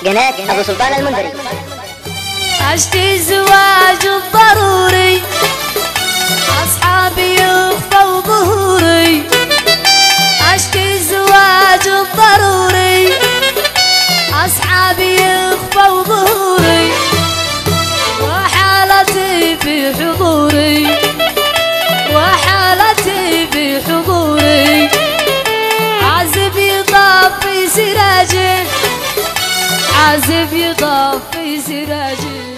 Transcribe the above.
قناة أبو سلطان المنذري. عشت الزواج الضروري أصحابي يخفوا ظهوري، عشت الزواج الضروري أصحابي يخفوا ظهوري، وحالتي في حضوري وحالتي في حضوري، عازف يطفي سراجه عازف يطفي سراجه.